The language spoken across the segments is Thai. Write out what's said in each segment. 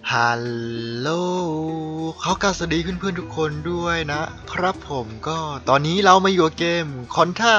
ฮัลโหลเขากล่าวสวัสดีเพื่อนๆทุกคนด้วยนะครับผมก็ตอนนี้เรามาอยู่กับเกม Contra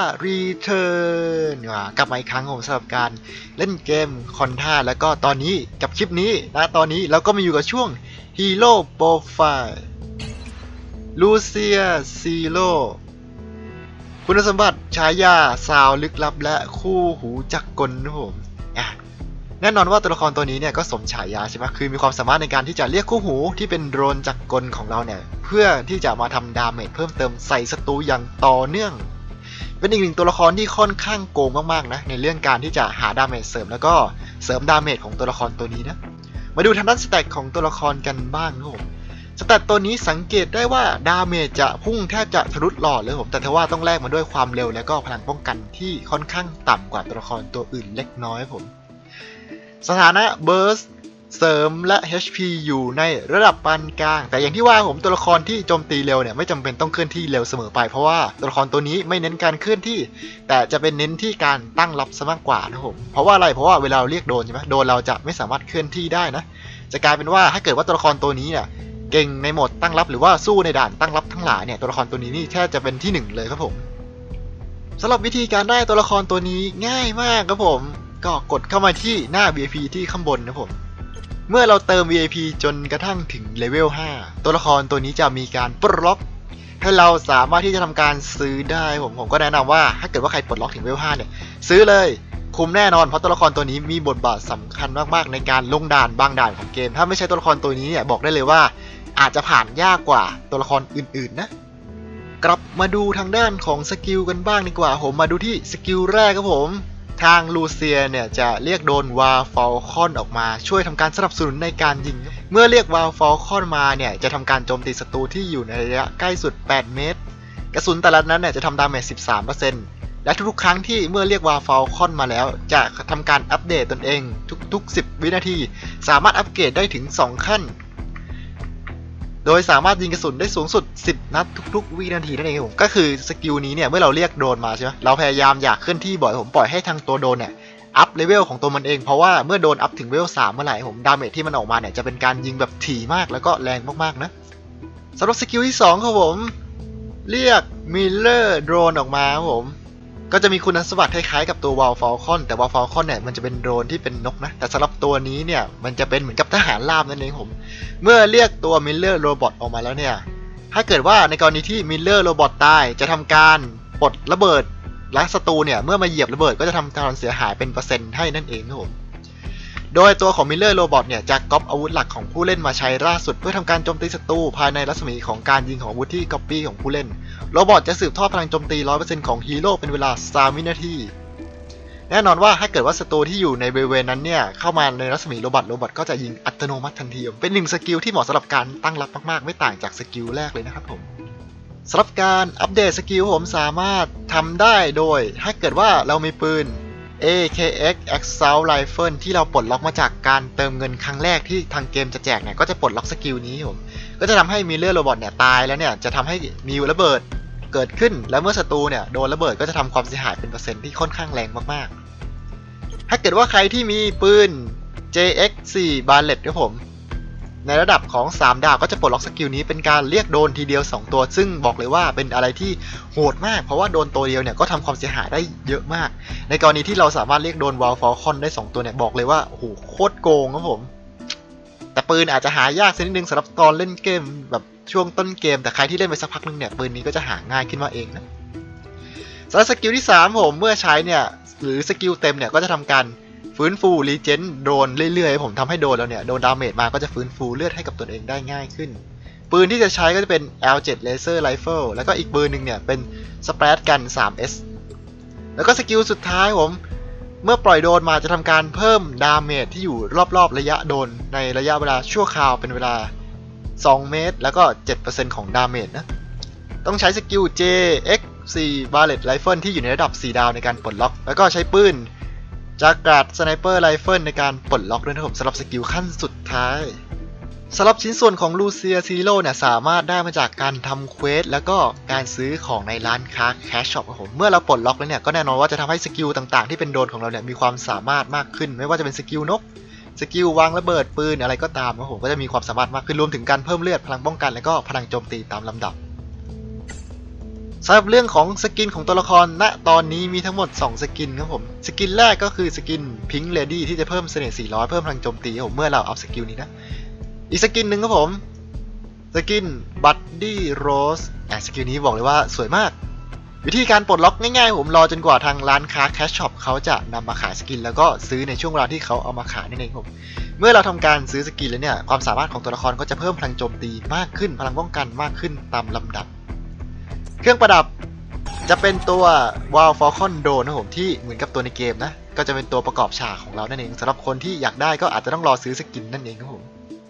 Return กลับมาอีกครั้งผมสำหรับการเล่นเกม Contra แล้วก็ตอนนี้กับคลิปนี้ตอนนี้เราก็มาอยู่กับช่วง Hero Profile ลูเซียซีโร่คุณสมบัติฉายาสาวลึกลับและคู่หูจักรกลนะผมแน่นอนว่าตัวละครตัวนี้เนี่ยก็สมฉายาใช่ไหมคือมีความสามารถในการที่จะเรียกคู่หูที่เป็นโดรนจักรกลของเราเนี่ยเพื่อที่จะมาทำดาเมจเพิ่มเติมใส่ศัตรูอย่างต่อเนื่องเป็นอีกหนึ่งตัวละครที่ค่อนข้างโกงมากๆนะในเรื่องการที่จะหาดาเมจเสริมแล้วก็เสริมดาเมจของตัวละครตัวนี้นะมาดูทางด้านสแต็กของตัวละครกันบ้างครับผมสแตตตัวนี้สังเกตได้ว่าดาเมจจะพุ่งแทบจะทะลุหลอดเลยผมแต่ทว่าต้องแลกมาด้วยความเร็วและก็พลังป้องกันที่ค่อนข้างต่ำกว่าตัวละครตัวอื่นเล็กน้อยผมสถานะเบิร์สเสริมและ HP อยู่ในระดับปานกลางแต่อย่างที่ว่าผมตัวละครที่โจมตีเร็วเนี่ยไม่จำเป็นต้องเคลื่อนที่เร็วเสมอไปเพราะว่าตัวละครตัวนี้ไม่เน้นการเคลื่อนที่แต่จะเป็นเน้นที่การตั้งรับซะมากกว่านะผมเพราะว่าอะไรเพราะว่าเวลาเราเรียกโดนใช่ไหมโดนเราจะไม่สามารถเคลื่อนที่ได้นะจะกลายเป็นว่าถ้าเกิดว่าตัวละครตัวนี้เนี่ยเก่งในโหมดตั้งรับหรือว่าสู้ในด่านตั้งรับทั้งหลายเนี่ยตัวละครตัวนี้นี่แทบจะเป็นที่1เลยครับผมสำหรับวิธีการได้ตัวละครตัวนี้ง่ายมากครับผมก็กดเข้ามาที่หน้า VIP ที่ข้างบนนะผมเมื่อเราเติม VIP จนกระทั่งถึงเลเวล 5 ตัวละครตัวนี้จะมีการปลดล็อกให้เราสามารถที่จะทำการซื้อได้ผมก็แนะนำว่าถ้าเกิดว่าใครปลดล็อกถึงเลเวล 5 เนี่ยซื้อเลยคุ้มแน่นอนเพราะตัวละครตัวนี้มีบทบาทสำคัญมากๆในการลงด่านบางด่านของเกมถ้าไม่ใช่ตัวละครตัวนี้เนี่ยบอกได้เลยว่าอาจจะผ่านยากกว่าตัวละครอื่นๆนะกลับมาดูทางด้านของสกิลกันบ้างดีกว่าผมมาดูที่สกิลแรกครับผมทางลูเซียเนี่ยจะเรียกโดนวาฟอลคอนออกมาช่วยทำการสนับสนุนในการยิงเมื่อเรียกวาฟอลคอนมาเนี่ยจะทำการโจมตีศัตรูที่อยู่ในระยะใกล้สุด8 เมตรกระสุนแต่ละนั้นเนี่ยจะทำดาเมจ 13% และทุกๆครั้งที่เมื่อเรียกวาฟอลคอนมาแล้วจะทำการอัปเดตตนเองทุกๆ10 วินาทีสามารถอัปเกรดได้ถึง2 ขั้นโดยสามารถยิงกระสุนได้สูงสุด10 นัดทุกๆวินาทีนั่นเองผมก็คือสกิลนี้เนี่ยเมื่อเราเรียกโดนมาใช่ไหมเราพยายามอยากเคลื่อนที่บ่อยผมปล่อยให้ทางตัวโดนเนี่ยอัพเลเวลของตัวมันเองเพราะว่าเมื่อโดนอัพถึงเลเวล 3 เมื่อไหร่ผมดาเมจที่มันออกมาเนี่ยจะเป็นการยิงแบบถี่มากแล้วก็แรงมากๆนะสำหรับสกิลที่2ครับผมเรียกมิลเลอร์โดรนออกมาครับผมก็จะมีคุณสมบัติคล้ายๆกับตัววาลฟอลคอนแต่วาลฟอลคอนเนี่ยมันจะเป็นโดรนที่เป็นนกนะแต่สำหรับตัวนี้เนี่ยมันจะเป็นเหมือนกับทหารราบนั่นเองผมเมื่อเรียกตัวมิลเลอร์โรบอทออกมาแล้วเนี่ยถ้าเกิดว่าในกรณีที่มิลเลอร์โรบอทตายจะทำการปลดระเบิดและศัตรูเนี่ยเมื่อมาเหยียบระเบิดก็จะทำการเสียหายเป็นเปอร์เซ็นต์ให้นั่นเองครับผมโดยตัวของมิลเลอร์โรบอทเนี่ยจะก๊อปอาวุธหลักของผู้เล่นมาใช้ล่าสุดเพื่อทำการโจมตีศัตรูภายในรัศมีของการยิงของอาวุธที่ก๊อปปี้ของผู้เล่นโรบอทจะสืบทอดพลังโจมตี 100% ของฮีโร่เป็นเวลา3 วินาทีแน่นอนว่าถ้าเกิดว่าศัตรูที่อยู่ในบริเวณนั้นเนี่ยเข้ามาในรัศมีโรบอทก็จะยิงอัตโนมัติทันทีเป็น1 สกิลที่เหมาะสำหรับการตั้งรับมากๆไม่ต่างจากสกิลแรกเลยนะครับผมสำหรับการอัปเดตสกิลผมสามารถทำได้โดยถ้าเกิดว่าเรามีปืน AKX Assault Rifle ที่เราปลดล็อกมาจากการเติมเงินครั้งแรกที่ทางเกมจะแจกเนี่ยก็จะปลดล็อกสกิลนี้ผมก็จะทำให้มิลเลอร์โรบอทเนี่ยตายแล้วเนี่ยจะทำให้มีระเบิดเกิดขึ้นแล้วเมื่อศัตรูเนี่ยโดนระเบิดก็จะทำความเสียหายเป็นเปอร์เซ็นต์ที่ค่อนข้างแรงมากๆถ้าเกิดว่าใครที่มีปืน JX4 Barrett ครับผมในระดับของ3 ดาวก็จะปลดล็อกสกิลนี้เป็นการเรียกโดนทีเดียว2 ตัวซึ่งบอกเลยว่าเป็นอะไรที่โหดมากเพราะว่าโดนตัวเดียวเนี่ยก็ทำความเสียหายได้เยอะมากในกรณีที่เราสามารถเรียกโดนวาลฟอลคอนได้2 ตัวเนี่ยบอกเลยว่าโอ้โหโคตรโกงครับผมแต่ปืนอาจจะหายากสักนิดนึงสำหรับตอนเล่นเกมแบบช่วงต้นเกมแต่ใครที่เล่นไปสักพักนึงเนี่ยปืนนี้ก็จะหาง่ายขึ้นมาเองนะสำหรับสกิลที่3ผมเมื่อใช้เนี่ยหรือสกิลเต็มเนี่ยก็จะทำการฟื้นฟูรีเจนโดนเรื่อยๆผมทำให้โดนแล้วเนี่ยโดนดาเมจมาก็จะฟื้นฟูเลือดให้กับตนเองได้ง่ายขึ้นปืนที่จะใช้ก็จะเป็น L7 Laser Rifle แล้วก็อีกปืนหนึ่งเนี่ยเป็น Sprat Gun 3S แล้วก็สกิลสุดท้ายผมเมื่อปล่อยโดนมาจะทำการเพิ่มดาเมจที่อยู่รอบๆระยะโดนในระยะเวลาชั่วคราวเป็นเวลา2 เมตรแล้วก็ 7% ของดาเมจนะต้องใช้สกิล JX4 Barrett Rifle ที่อยู่ในระดับ4 ดาวในการปลดล็อกแล้วก็ใช้ปืนจากการสไนเปอร์ไรเฟิลในการปลดล็อกด้วยนะผมสำหรับสกิลขั้นสุดท้ายสำหรับชิ้นส่วนของลูเซียซีโร่เนี่ยสามารถได้มาจากการทำเควสแล้วก็การซื้อของในร้านค้าแคชช็อปครับผมเมื่อเราปลดล็อกแล้วเนี่ยก็แน่นอนว่าจะทำให้สกิลต่างๆที่เป็นโดนของเราเนี่ยมีความสามารถมากขึ้นไม่ว่าจะเป็นสกิลนกสกิลวางระเบิดปืนอะไรก็ตามครับผมก็จะมีความสามารถมากขึ้นรวมถึงการเพิ่มเลือดพลังป้องกันและก็พลังโจมตีตามลำดับสำหรับเรื่องของสกินของตัวละครณตอนนี้มีทั้งหมด2สกินครับผมสกินแรกก็คือสกินพิงค์เลดี้ที่จะเพิ่มเสน่ห์400เพิ่มพลังโจมตีครับผมเมื่อเราอัพสกิลนี้นะอีกสกินหนึ่งครับผมสกินบัดดี้โรสสกิลนี้บอกเลยว่าสวยมากวิธีการปลดล็อกง่ายๆผมรอจนกว่าทางร้านค้าแคชช็อปเขาจะนำมาขายสกินแล้วก็ซื้อในช่วงเวลาที่เขาเอามาขายนั่นเองผมเมื่อเราทำการซื้อสกินแล้วเนี่ยความสามารถของตัวละครก็จะเพิ่มพลังโจมตีมากขึ้นพลังป้องกันมากขึ้นตามลำดับเครื่องประดับจะเป็นตัววาลฟอลคอนโดนะผมที่เหมือนกับตัวในเกมนะก็จะเป็นตัวประกอบฉากของเรานั่นเองสำหรับคนที่อยากได้ก็อาจจะต้องรอซื้อสกินนั่นเองครับผม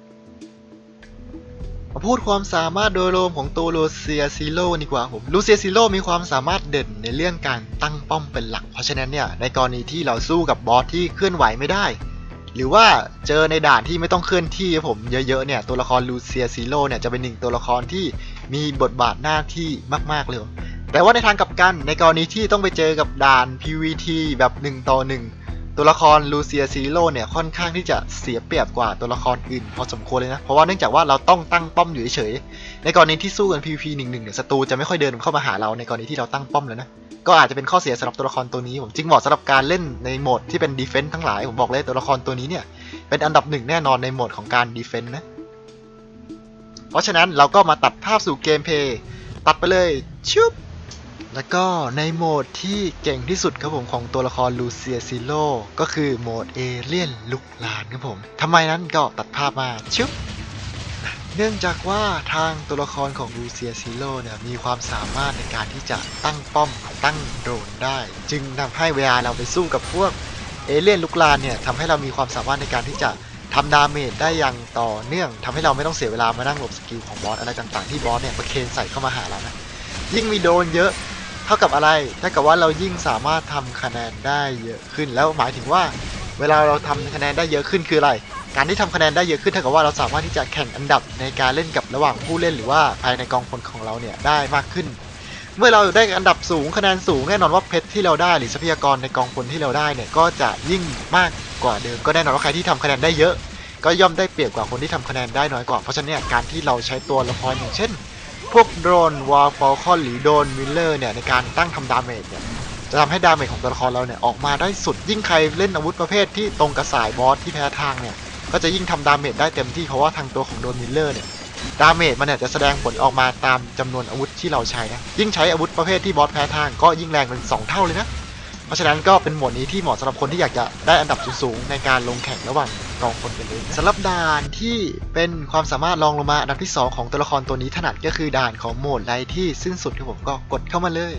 มาพูดความสามารถโดยรวมของตัวลูเซียซิโร่ดีกว่าผมลูเซียซิโร่มีความสามารถเด่นในเรื่องการตั้งป้อมเป็นหลักเพราะฉะนั้นเนี่ยในกรณีที่เราสู้กับบอสที่เคลื่อนไหวไม่ได้หรือว่าเจอในด่านที่ไม่ต้องเคลื่อนที่ผมเยอะๆเนี่ยตัวละครลูเซียซิโร่เนี่ยจะเป็นหนึ่งตัวละครที่มีบทบาทหน้าที่มากๆเลยแต่ว่าในทางกลับกันในกรณีที่ต้องไปเจอกับด่าน PVT แบบ1 ต่อ 1ตัวละครลูเซียซิโร่เนี่ยค่อนข้างที่จะเสียเปรียบกว่าตัวละครอื่นพอสมควรเลยนะเพราะว่าเนื่องจากว่าเราต้องตั้งป้อมอยู่เฉยๆในกรณีที่สู้กัน PVP 1-1เนี่ยศัตรูจะไม่ค่อยเดินเข้ามาหาเราในกรณีที่เราตั้งป้อมแล้วนะก็อาจจะเป็นข้อเสียสำหรับตัวละครตัวนี้ผมจึงเหมาะสำหรับการเล่นในโหมดที่เป็น Defense ทั้งหลายผมบอกเลยตัวละครตัวนี้เนี่ยเป็นอันดับ1แน่นอนในโหมดของการ Defense นะเพราะฉะนั้นเราก็มาตัดภาพสู่เกมเพลย์ตัดไปเลยชุบแล้วก็ในโหมดที่เก่งที่สุดครับผมของตัวละครลูเซียซิโร่ก็คือโหมดเอเลี่ยนลุกลานครับผมทำไมนั้นก็ตัดภาพมาชุบเนื่องจากว่าทางตัวละครของลูเซียซิโร่เนี่ยมีความสามารถในการที่จะตั้งป้อมตั้งโดรนได้จึงทำให้เวลาเราไปสู้กับพวกเอเลี่ยนลุกลานเนี่ยทำให้เรามีความสามารถในการที่จะทำดาเมจได้อย่างต่อเนื่องทำให้เราไม่ต้องเสียเวลามานั่งหลบสกิลของบอสอะไรต่างๆที่บอสเนี่ยประเคนใส่เข้ามาหาเรานะยิ่งมีโดนเยอะเท่ากับอะไรเท่ากับว่าเรายิ่งสามารถทำคะแนนได้เยอะขึ้นแล้วหมายถึงว่าเวลาเราทำคะแนนได้เยอะขึ้นคืออะไรการที่ทำคะแนนได้เยอะขึ้นเท่ากับว่าเราสามารถที่จะแข่งอันดับในการเล่นกับระหว่างผู้เล่นหรือว่าภายในกองพลของเราเนี่ยได้มากขึ้นเมื่อเราได้อันดับสูงคะแนนสูงแน่นอนว่าเพชรที่เราได้หรือทรัพยากรในกองพลที่เราได้เนี่ยก็จะยิ่งมากกว่าเดิมก็แน่นอนว่าใครที่ทำคะแนนได้เยอะก็ย่อมได้เปรียบกว่าคนที่ทำคะแนนได้น้อยกว่าเพราะฉะนั้นเนี่ยการที่เราใช้ตัวละครอย่างเช่นพวกโดรนวอลฟอลคอนหรือโดรนมิลเลอร์เนี่ยในการตั้งทำดาเมจเนี่ยจะทำให้ดาเมจของตัวละครเราเนี่ยออกมาได้สุดยิ่งใครเล่นอาวุธประเภทที่ตรงกับสายบอสที่แพ้ทางเนี่ยก็จะยิ่งทำดาเมจได้เต็มที่เพราะว่าทางตัวของโดรนมิลเลอร์เนี่ยดาเมจมันเนี่ยจะแสดงผลออกมาตามจำนวนอาวุธที่เราใช้นะยิ่งใช้อาวุธประเภทที่บอสแพ้ทางก็ยิ่งแรงเป็น2 เท่าเลยนะเพราะฉะนั้นก็เป็นโหมดนี้ที่เหมาะสำหรับคนที่อยากจะได้อันดับสูงๆในการลงแข่งระหว่างกองพลกันเลยสำหรับด่านที่เป็นความสามารถรองลงมาอันดับที่2ของตัวละครตัวนี้ถนัดก็คือด่านของโหมดไร้ที่สิ้นสุดที่ผมก็กดเข้ามาเลย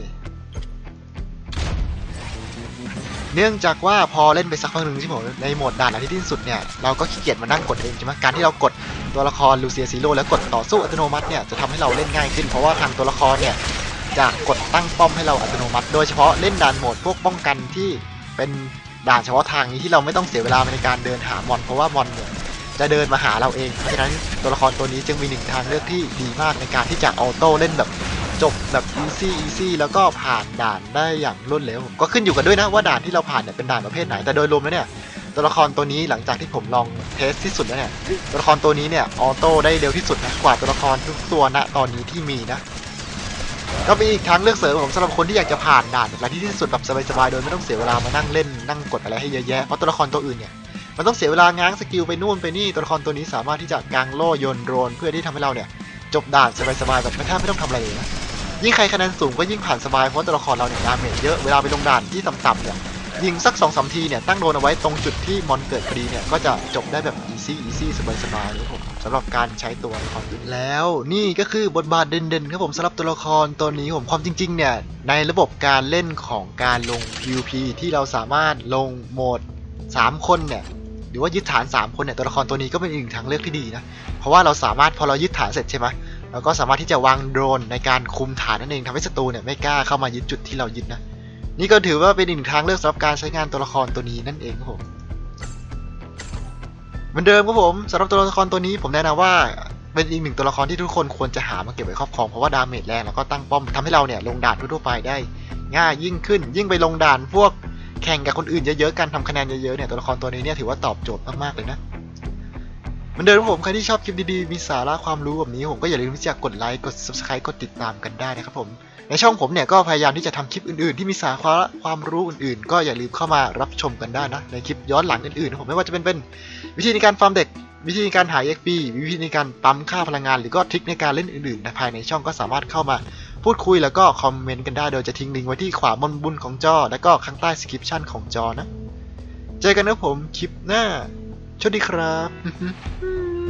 เนื่องจากว่าพอเล่นไปสักพักหนึ่งที่ผมในโหมดด่านไร้ที่สิ้นสุดเนี่ยเราก็ขี้เกียจมานั่งกดเองใช่ไหมการที่เรากดตัวละครลูเซียซิโร่แล้วกดต่อสู้อัตโนมัติเนี่ยจะทำให้เราเล่นง่ายขึ้นเพราะว่าทางตัวละครเนี่ยจะกดตั้งป้อมให้เราอัตโนมัติโดยเฉพาะเล่นด่านโหมดพวกป้องกันที่เป็นด่านเฉพาะทางนี้ที่เราไม่ต้องเสียเวลาในการเดินหามอนเพราะว่ามอนเนี่ยจะเดินมาหาเราเองเพราะฉะนั้นตัวละครตัวนี้จึงมี1 ทางเลือกที่ดีมากในการที่จะออโต้เล่นแบบจบแบบeasy แล้วก็ผ่านด่านได้อย่างรวดเร็วผมก็ขึ้นอยู่กันด้วยนะว่าด่านที่เราผ่านเนี่ยเป็นด่านประเภทไหนแต่โดยรวมแล้วเนี่ยตัวละครตัวนี้หลังจากที่ผมลองเทสที่สุดแล้วเนี่ยตัวละครตัวนี้เนี่ยออโต้ได้เร็วที่สุดนะกว่าตัวละครทุกตัวณตอนนี้ที่มีนะก็มีอีกทางเลือกเสริมผมสำหรับคนที่อยากจะผ่านด่านแบบที่สุดแบบสบายๆโดยไม่ต้องเสียเวลามานั่งเล่นนั่งกดอะไรให้เยอะแยะเพราะตัวละครตัวอื่นเนี่ยมันต้องเสียเวลาง้างสกิลไปนู่นไปนี่ตัวละครตัวนี้สามารถที่จะกางโล่โยนโดรนเพื่อที่ทำให้เราเนี่ยจบด่านสบายๆแบบไม่ต้องทำอะไรเลยนะยิ่งใครคะแนนสูงก็ยิ่งผ่านสบายเพราะตัวละครเราเนี่ยดาเมจเยอะเวลาไปลงด่านที่ต่ำๆเนี่ยยิงสัก 2-3 ทีเนี่ยตั้งโดนเอาไว้ตรงจุดที่มอนเกิดพอดีเนี่ยก็จะจบได้แบบeasy สบายๆเลยผมสำหรับการใช้ตัวละครแล้วนี่ก็คือบทบาทเด่นๆครับผมสำหรับตัวละครตัวนี้ผมความจริงๆเนี่ยในระบบการเล่นของการลง PVP ที่เราสามารถลงโหมด3 คนเนี่ยหรือว่ายึดฐาน3 คนเนี่ยตัวละครตัวนี้ก็เป็นอีกทางเลือกที่ดีนะเพราะว่าเราสามารถพอเรายึดฐานเสร็จใช่ไหมเราก็สามารถที่จะวางโดรนในการคุมฐานนั่นเองทำให้ศัตรูเนี่ยไม่กล้าเข้ามายึดจุดที่เรายึดนะนี่ก็ถือว่าเป็นอีกทางเลือกสำหรับการใช้งานตัวละครตัวนี้นั่นเองครับผมเหมือนเดิมครับผมสำหรับตัวละครตัวนี้ผมแนะนำว่าเป็นอีก1 ตัวละครที่ทุกคนควรจะหามาเก็บไว้ครอบครองเพราะว่าดาเมจแรงแล้วก็ตั้งป้อมทำให้เราเนี่ยลงด่านทั่วไปได้ง่ายยิ่งขึ้นยิ่งไปลงด่านพวกแข่งกับคนอื่นเยอะๆกันทำคะแนนเยอะๆเนี่ยตัวละครตัวนี้เนี่ยถือว่าตอบโจทย์มากๆเลยนะเหมือนเดิมครับผมใครที่ชอบคลิปดีๆมีสาระความรู้แบบนี้ผมก็อย่าลืมที่จะกดไลค์กด Subscribe กดติดตามกันได้นะครับผมในช่องผมเนี่ยก็พยายามที่จะทำคลิปอื่นๆที่มีสาระความรู้อื่นๆก็อย่าลืมเข้ามารับชมกันได้นะในคลิปย้อนหลังอื่นๆนะผมไม่ว่าจะเป็นวิธีในการฟาร์มเด็กวิธีในการหา EXP วิธีในการปั๊มค่าพลังงานหรือก็ทริคในการเล่นอื่นๆนะภายในช่องก็สามารถเข้ามาพูดคุยแล้วก็คอมเมนต์กันได้โดยจะทิ้งลิงก์ไว้ที่ขวาบนบุนของจอแล้วก็ข้างใต้ description ของจอนะเจอกันนะผมคลิปหน้าสวัสดีครับ